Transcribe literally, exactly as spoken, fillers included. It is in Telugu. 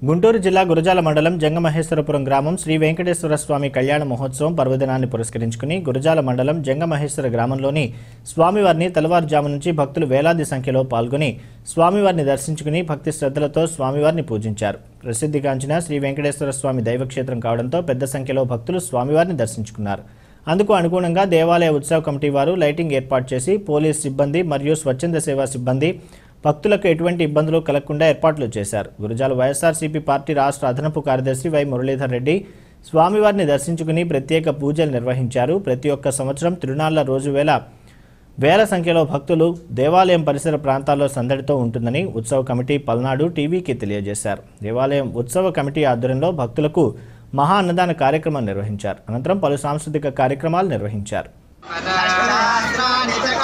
గుంటూరు జిల్లా గురజాల మండలం జంగమహేశ్వరపురం గ్రామం శ్రీ వెంకటేశ్వర స్వామి కళ్యాణ మహోత్సవం పర్వదినాన్ని పురస్కరించుకుని గురజాల మండలం జంగమహేశ్వర గ్రామంలోని స్వామివారిని తెల్లవారుజాము నుంచి భక్తులు వేలాది సంఖ్యలో పాల్గొని స్వామివారిని దర్శించుకుని భక్తి శ్రద్ధలతో స్వామివారిని పూజించారు. ప్రసిద్ధిగాంచిన శ్రీ వెంకటేశ్వర స్వామి దైవక్షేత్రం కావడంతో పెద్ద సంఖ్యలో భక్తులు స్వామివారిని దర్శించుకున్నారు. అందుకు అనుగుణంగా దేవాలయ ఉత్సవ కమిటీ వారు లైటింగ్ ఏర్పాటు చేసి పోలీస్ సిబ్బంది మరియు స్వచ్ఛంద సేవా సిబ్బంది భక్తులకు ఎటువంటి ఇబ్బందులు కలగకుండా ఏర్పాట్లు చేశారు. గురజాల వైఎస్ఆర్సీపీ పార్టీ రాష్ట్ర అదనపు కార్యదర్శి వై మురళీధర్ రెడ్డి స్వామివారిని దర్శించుకుని ప్రత్యేక పూజలు నిర్వహించారు. ప్రతి ఒక్క సంవత్సరం తిరునాళ్ల రోజు వేళ వేల సంఖ్యలో భక్తులు దేవాలయం పరిసర ప్రాంతాల్లో సందడితో ఉంటుందని ఉత్సవ కమిటీ పల్నాడు టీవీకి తెలియజేశారు. దేవాలయం ఉత్సవ కమిటీ ఆధ్వర్యంలో భక్తులకు మహా అన్నదాన కార్యక్రమం నిర్వహించారు. అనంతరం పలు సాంస్కృతిక కార్యక్రమాలు నిర్వహించారు.